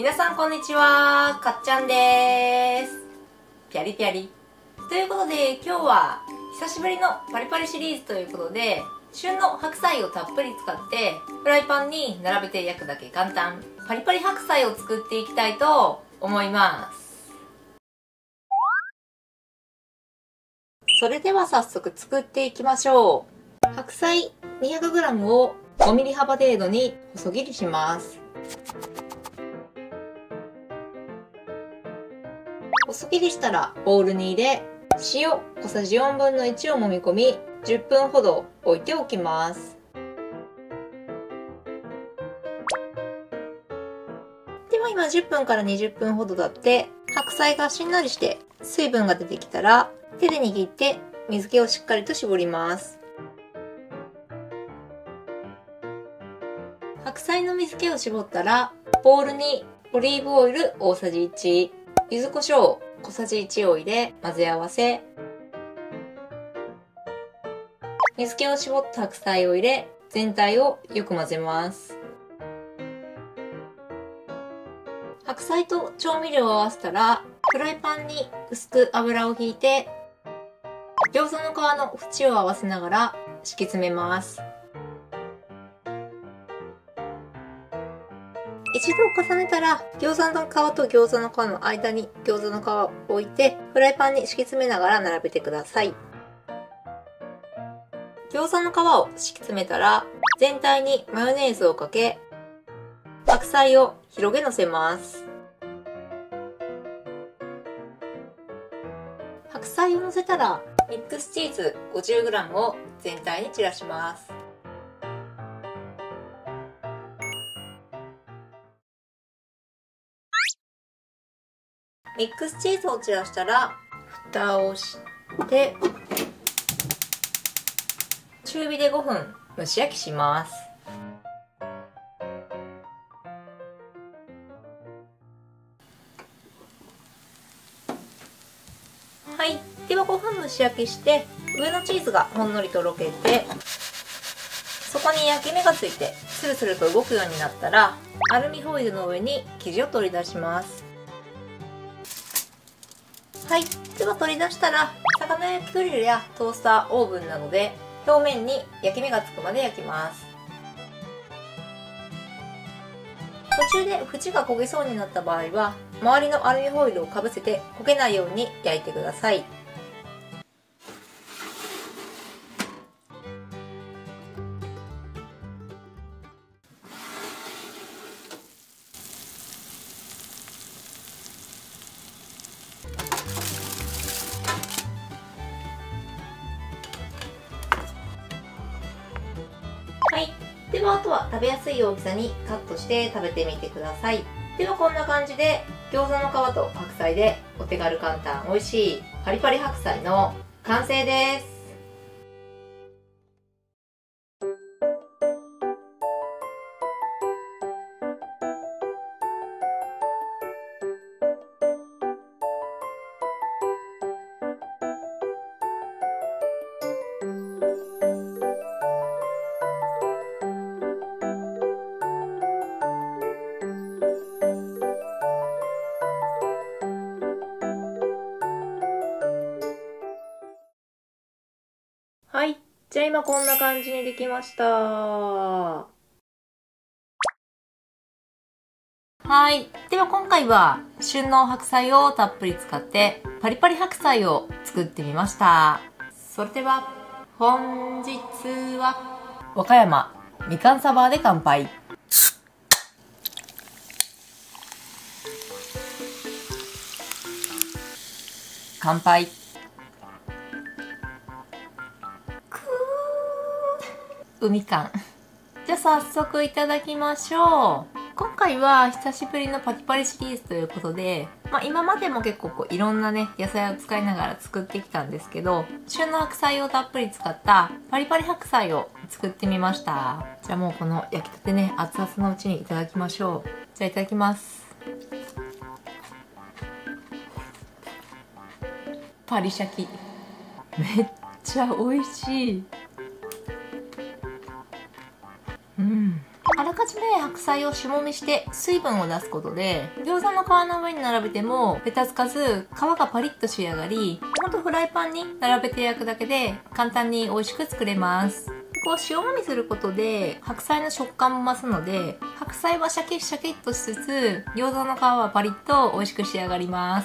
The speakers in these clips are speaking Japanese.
皆さんこんにちは、かっちゃんです。ぴゃりぴゃり。ということで今日は久しぶりのパリパリシリーズということで、旬の白菜をたっぷり使ってフライパンに並べて焼くだけ簡単パリパリ白菜を作っていきたいと思います。それでは早速作っていきましょう。白菜 200g を 5mm 幅程度に細切りします。細切りしたらボウルに入れ、塩小さじ4分の1を揉み込み10分ほど置いておきます。では今10分から20分ほど経って白菜がしんなりして水分が出てきたら手で握って水気をしっかりと絞ります。白菜の水気を絞ったらボウルにオリーブオイル大さじ1、柚子胡椒小さじ1を入れ混ぜ合わせ、水気を絞った白菜を入れ全体をよく混ぜます。白菜と調味料を合わせたらフライパンに薄く油をひいて餃子の皮の縁を合わせながら敷き詰めます。一度重ねたら餃子の皮と餃子の皮の間に餃子の皮を置いてフライパンに敷き詰めながら並べてください。餃子の皮を敷き詰めたら全体にマヨネーズをかけ白菜を広げ乗せます。白菜を乗せたらミックスチーズ 50g を全体に散らします。ミックスチーズを散らしたら蓋をして中火で5分蒸し焼きします。はい、では5分蒸し焼きして上のチーズがほんのりとろけてそこに焼き目がついてスルスルと動くようになったらアルミホイルの上に生地を取り出します。はい、では取り出したら魚焼きグリルやトースター、オーブンなどで表面に焼き目がつくまで焼きます。途中で縁が焦げそうになった場合は周りのアルミホイルをかぶせて焦げないように焼いてください。はい、ではあとは食べやすい大きさにカットして食べてみてください。ではこんな感じで餃子の皮と白菜でお手軽簡単美味しいパリパリ白菜の完成です。はい。じゃあ今こんな感じにできました。はい。では今回は旬の白菜をたっぷり使ってパリパリ白菜を作ってみました。それでは本日は和歌山みかんサワーで乾杯。乾杯。海かん。じゃあ早速いただきましょう。今回は久しぶりのパリパリシリーズということで、今までも結構いろんなね、野菜を使いながら作ってきたんですけど、旬の白菜をたっぷり使ったパリパリ白菜を作ってみました。じゃあもうこの焼きたてね、熱々のうちにいただきましょう。じゃあいただきます。パリシャキ。めっちゃ美味しい。あらかじめ白菜を塩もみして水分を出すことで、餃子の皮の上に並べてもベタつかず、皮がパリッと仕上がり、ほんとフライパンに並べて焼くだけで簡単に美味しく作れます。こう塩もみすることで白菜の食感も増すので、白菜はシャキシャキっとしつつ、餃子の皮はパリッと美味しく仕上がります。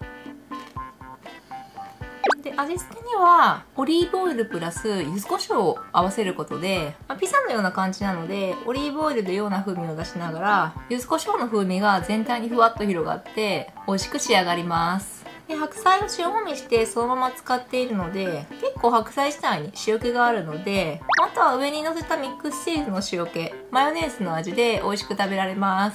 で、味付けにはオリーブオイルプラス柚子胡椒を合わせることで、ピザのような感じなので、オリーブオイルでような風味を出しながら、柚子胡椒の風味が全体にふわっと広がって美味しく仕上がります。で、白菜を塩もみしてそのまま使っているので、結構白菜自体に塩気があるので、あとは上に乗せたミックスチーズの塩気、マヨネーズの味で美味しく食べられます。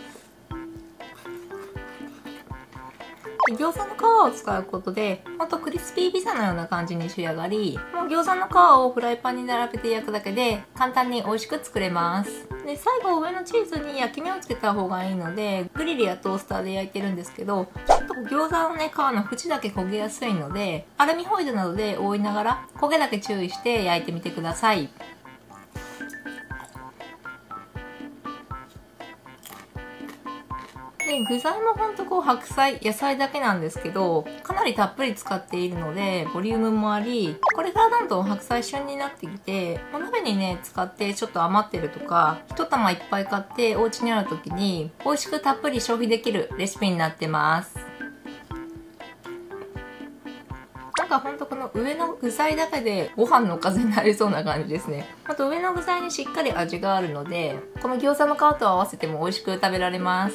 餃子の皮を使うことで、ほんとクリスピーピザのような感じに仕上がり、もう餃子の皮をフライパンに並べて焼くだけで簡単に美味しく作れます。で、最後上のチーズに焼き目をつけた方がいいので、グリルやトースターで焼いてるんですけど、ちょっと餃子のね、皮の縁だけ焦げやすいので、アルミホイルなどで覆いながら焦げだけ注意して焼いてみてください。で、具材もほんと白菜、野菜だけなんですけど、かなりたっぷり使っているので、ボリュームもあり、これからどんどん白菜旬になってきて、お鍋にね、使ってちょっと余ってるとか、一玉いっぱい買ってお家にある時に、美味しくたっぷり消費できるレシピになってます。なんかほんとこの上の具材だけでご飯のおかずになりそうな感じですね。あと上の具材にしっかり味があるので、この餃子の皮と合わせても美味しく食べられます。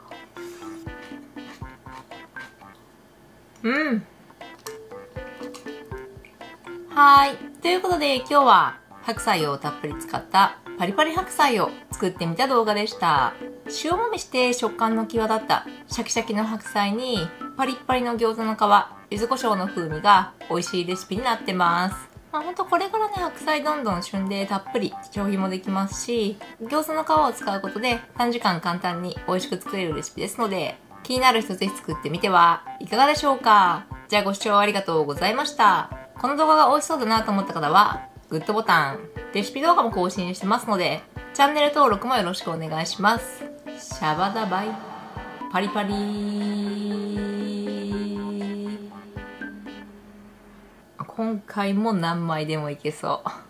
はい。ということで今日は白菜をたっぷり使ったパリパリ白菜を作ってみた動画でした。塩もみして食感の際立ったシャキシャキの白菜にパリッパリの餃子の皮、柚子胡椒の風味が美味しいレシピになってます。ほんとこれからね、白菜どんどん旬でたっぷり消費もできますし、餃子の皮を使うことで短時間簡単に美味しく作れるレシピですので、気になる人ぜひ作ってみてはいかがでしょうか。じゃあご視聴ありがとうございました。この動画が美味しそうだなと思った方は、グッドボタン、レシピ動画も更新してますので、チャンネル登録もよろしくお願いします。シャバダバイ。パリパリー。今回も何枚でもいけそう。